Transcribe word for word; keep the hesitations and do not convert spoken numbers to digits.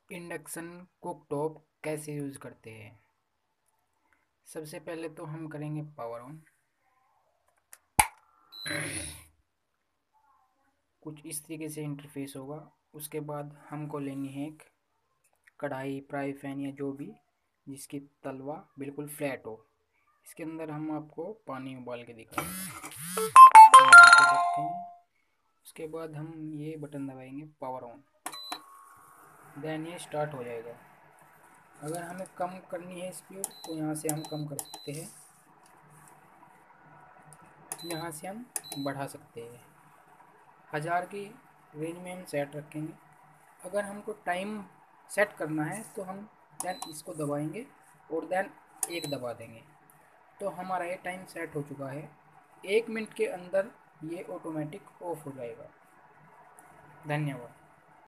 Induction cooktop कैसे use करते हैं। सबसे पहले तो हम करेंगे पावर ऑन। कुछ इस तरीके से इंटरफेस होगा। उसके बाद हमको लेनी है एक कढ़ाई, फ्राई पैन या जो भी जिसकी तलवा बिल्कुल फ्लैट हो। इसके अंदर हम आपको पानी उबाल के दिखाएंगे। उसके बाद हम ये बटन दबाएंगे पावर ऑन, देन ये स्टार्ट हो जाएगा। अगर हमें कम करनी है स्पीड तो यहाँ से हम कम कर सकते हैं, यहाँ से हम बढ़ा सकते हैं। हज़ार की रेंज में हम सेट रखेंगे। अगर हमको टाइम सेट करना है तो हम देन इसको दबाएंगे और देन एक दबा देंगे तो हमारा ये टाइम सेट हो चुका है। एक मिनट के अंदर ये ऑटोमेटिक ऑफ हो जाएगा। धन्यवाद।